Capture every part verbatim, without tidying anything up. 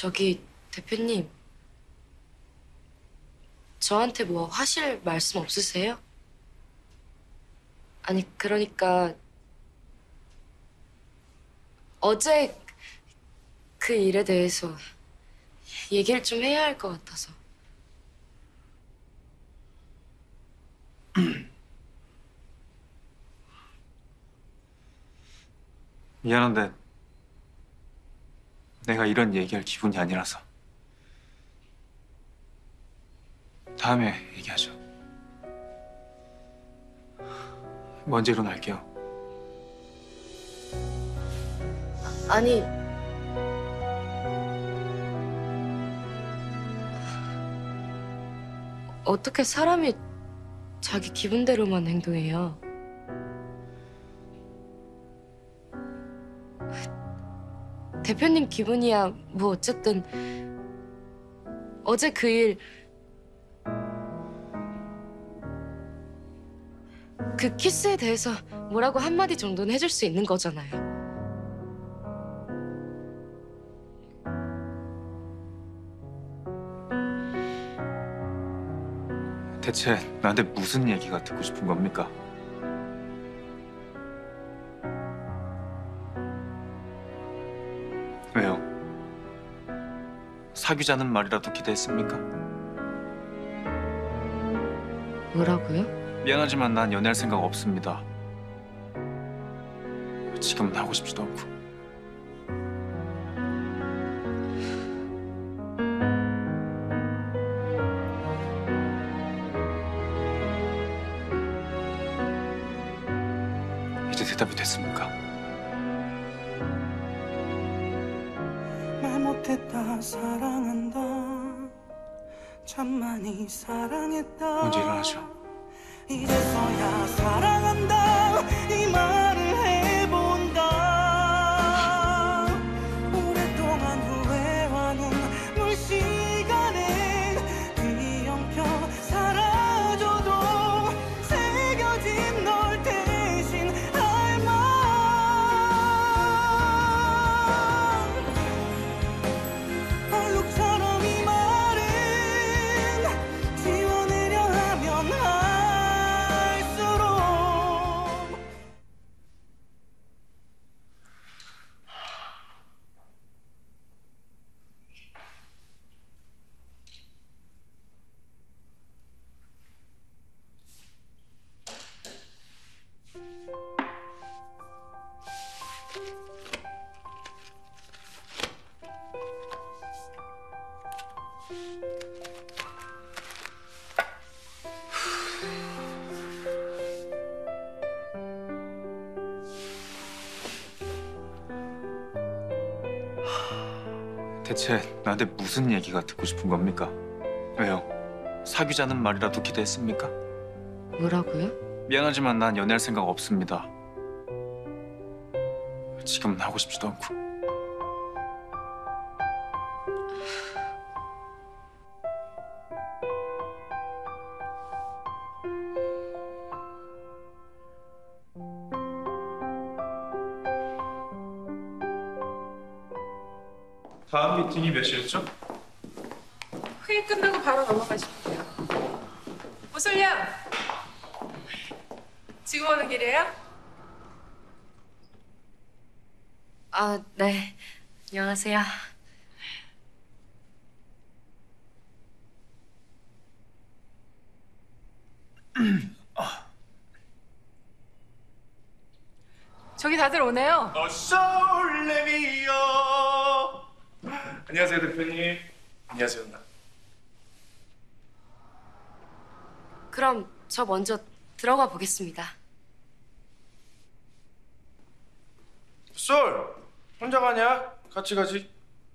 저기 대표님, 저한테 뭐 하실 말씀 없으세요? 아니 그러니까 어제 그 일에 대해서 얘기를 좀 해야 할 것 같아서. 미안한데 내가 이런 얘기할 기분이 아니라서. 다음에 얘기하죠. 먼저 일어날게요. 아니 어떻게 사람이 자기 기분대로만 행동해요? 대표님 기분이야 뭐 어쨌든 어제 그 일 그 키스에 대해서 뭐라고 한마디 정도는 해줄 수 있는 거잖아요. 대체 나한테 무슨 얘기가 듣고 싶은 겁니까? 왜요? 사귀자는 말이라도 기대했습니까? 뭐라고요? 미안하지만 난 연애할 생각 없습니다. 지금은 하고 싶지도 않고. 이제 대답이 됐습니까? 말 못했다 사랑한다 참 많이 사랑했다 먼저 일어나죠. 이제서야 사랑한다 이 말을 해본다 오랫동안 후회와는 물시간에 뒤엉켜 사라져도 새겨진 널 대신 할 말 얼룩처럼 이 말은 지워내려 하면 할수록 대체 나한테 무슨 얘기가 듣고 싶은 겁니까? 왜요? 사귀자는 말이라도 기대했습니까? 뭐라고요? 미안하지만 난 연애할 생각 없습니다. 지금은 하고 싶지도 않고. 다음 미팅이 몇 시였죠? 회의 끝나고 바로 넘어가시면 돼요. 오솔량! 지금 오는 길이에요? 아, 네. 안녕하세요. 저기 다들 오네요. 어, 설레미요. 안녕하세요 대표님. 안녕하세요 누나. 그럼 저 먼저 들어가 보겠습니다. 쏠 혼자 가냐? 같이 가지.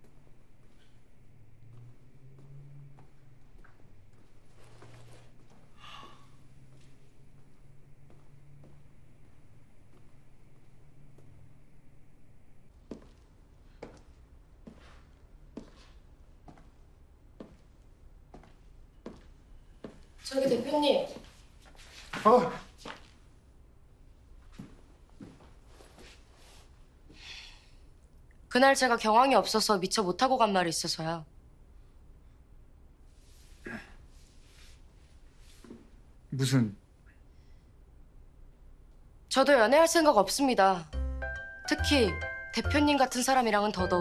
저기 대표님. 어. 그 그날 제가 경황이 없어서 미처 못하고 간 말이 있어서요. 무슨... 저도 연애할 생각 없습니다. 특히 대표님 같은 사람이랑은 더더욱.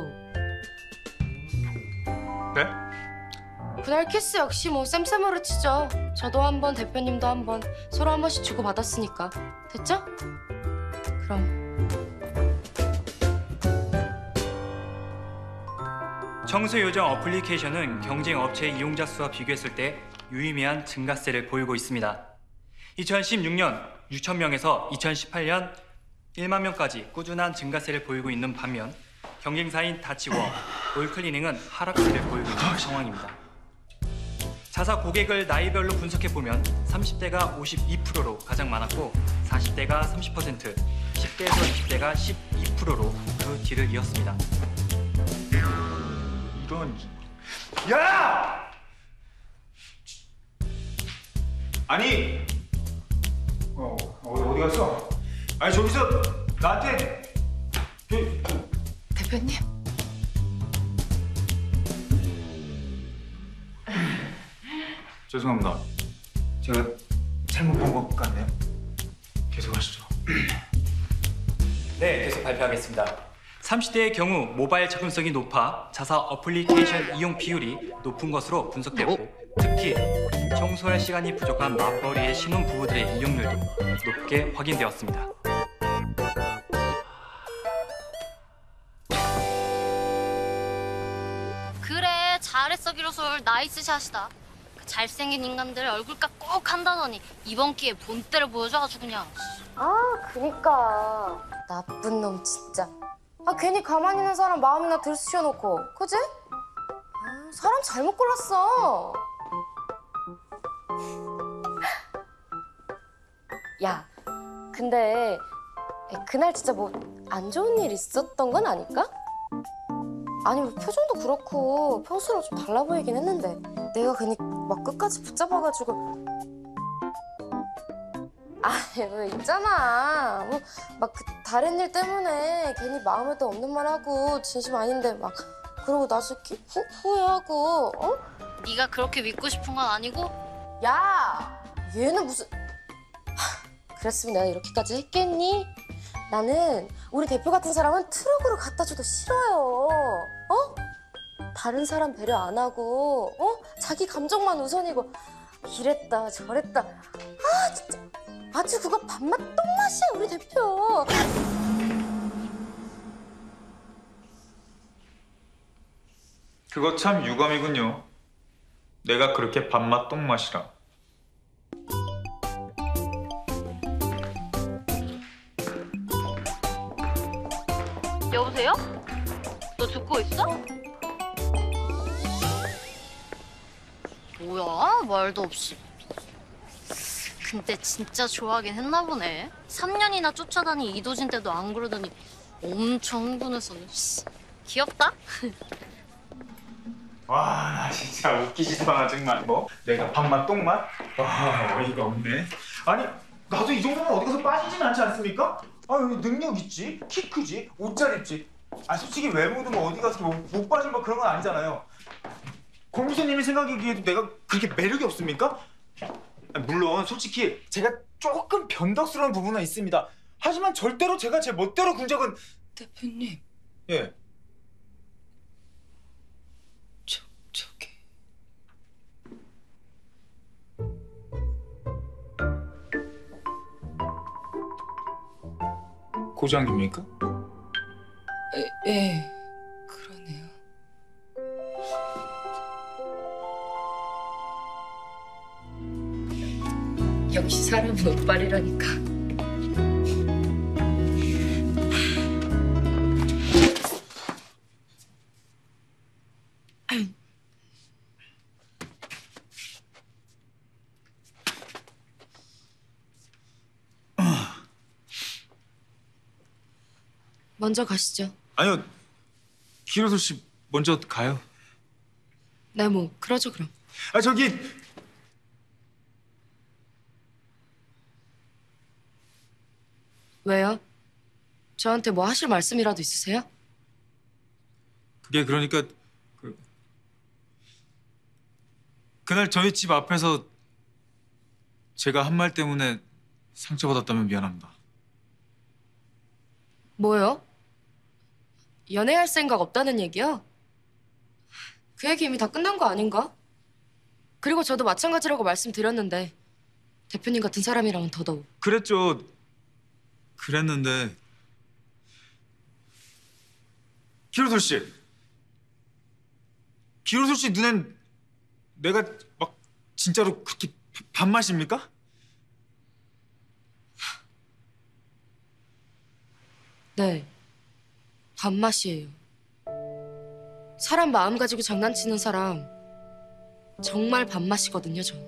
네? 그날 키스 역시 뭐 쌤쌤으로 치죠. 저도 한 번, 대표님도 한 번, 서로 한 번씩 주고받았으니까. 됐죠? 그럼. 청소 요정 어플리케이션은 경쟁 업체 이용자 수와 비교했을 때 유의미한 증가세를 보이고 있습니다. 이천십육 년 육천 명에서 이천십팔 년 일만 명까지 꾸준한 증가세를 보이고 있는 반면 경쟁사인 다치워, 올클리닝은 하락세를 보이고 있는 상황입니다. 자사 고객을 나이별로 분석해보면 삼십 대가 오십이 퍼센트로 가장 많았고 사십 대가 삼십 퍼센트, 십 대에서 이십 대가 십이 퍼센트로 그 뒤를 이었습니다. 이런... 야! 아니! 어, 어 어디 갔어? 아니 저기서 나한테... 저, 대표님. 죄송합니다. 제가 잘못 본 것 같네요. 계속하시죠. 네, 계속 발표하겠습니다. 삼십 대의 경우 모바일 접근성이 높아 자사 어플리케이션 이용 비율이 높은 것으로 분석되고 특히 청소할 시간이 부족한 맞벌이의 신혼 부부들의 이용률도 높게 확인되었습니다. 그래 잘했어 기로솔 나이스 샷이다. 그 잘생긴 인간들 얼굴값 꼭 한다더니 이번 기회에 본때를 보여줘 아주 그냥. 아, 그니까. 나쁜 놈, 진짜. 아, 괜히 가만히 있는 사람 마음이나 들쑤셔놓고. 그지? 아, 사람 잘못 골랐어. 야, 근데 그날 진짜 뭐 안 좋은 일 있었던 건 아닐까? 아니, 뭐 표정도 그렇고 평소랑 좀 달라 보이긴 했는데 내가 괜히 막 끝까지 붙잡아가지고. 아니, 왜 있잖아. 뭐 막 그 다른 일 때문에 괜히 마음에도 없는 말 하고 진심 아닌데 막 그러고 나서 이렇게 후, 후회하고. 어? 네가 그렇게 믿고 싶은 건 아니고? 야, 얘는 무슨... 하, 그랬으면 내가 이렇게까지 했겠니? 나는 우리 대표 같은 사람은 트럭으로 갖다 줘도 싫어요. 어? 다른 사람 배려 안 하고, 어? 자기 감정만 우선이고 이랬다 저랬다. 아, 진짜 아주 그거 밥맛 똥맛이야 우리 대표. 그거 참 유감이군요. 내가 그렇게 밥맛 똥맛이라. 여보세요? 너 듣고 있어? 뭐야 말도 없이. 근데 진짜 좋아하긴 했나 보네. 삼 년이나 쫓아다닌 이도진 때도 안 그러더니 엄청 흥분해서. 귀엽다? 와, 나 진짜 웃기지도 않아 정말. 뭐? 내가 밥맛 똥맛? 와, 어이가 없네. 아니, 나도 이 정도면 어디 가서 빠지진 않지 않습니까? 아, 능력 있지, 키 크지, 옷 잘 입지. 아, 솔직히 외모도 뭐 어디 가서 뭐 못 빠진 뭐 그런 건 아니잖아요. 공무선님이 생각하기에도 내가 그렇게 매력이 없습니까? 아, 물론 솔직히 제가 조금 변덕스러운 부분은 있습니다. 하지만 절대로 제가 제 멋대로 군 적은... 대표님. 예. 저, 저기. 고장입니까? 에, 예, 그러네요. 역시 사람은 옷빨이라니까. 먼저 가시죠. 아니요, 기로솔 씨 먼저 가요. 네, 뭐 그러죠 그럼. 아, 저기... 왜요? 저한테 뭐 하실 말씀이라도 있으세요? 그게 그러니까 그 그날 저희 집 앞에서 제가 한 말 때문에 상처받았다면 미안합니다. 뭐요? 연애할 생각 없다는 얘기야? 그 얘기 이미 다 끝난 거 아닌가? 그리고 저도 마찬가지라고 말씀드렸는데 대표님 같은 사람이랑은 더더욱. 그랬죠. 그랬는데 기로솔 씨, 기로솔 씨 눈엔 내가 막 진짜로 그렇게 밥맛입니까? 네, 밥맛이에요. 사람 마음 가지고 장난치는 사람 정말 밥맛이거든요, 전.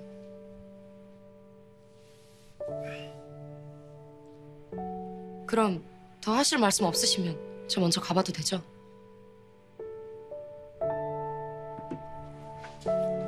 그럼 더 하실 말씀 없으시면 저 먼저 가봐도 되죠?